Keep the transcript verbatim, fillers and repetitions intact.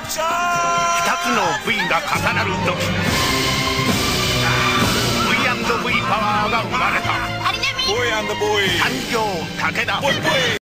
つの V が重なる時 ブイアンドブイ パワーが生まれた。 アリナミ誕生武田。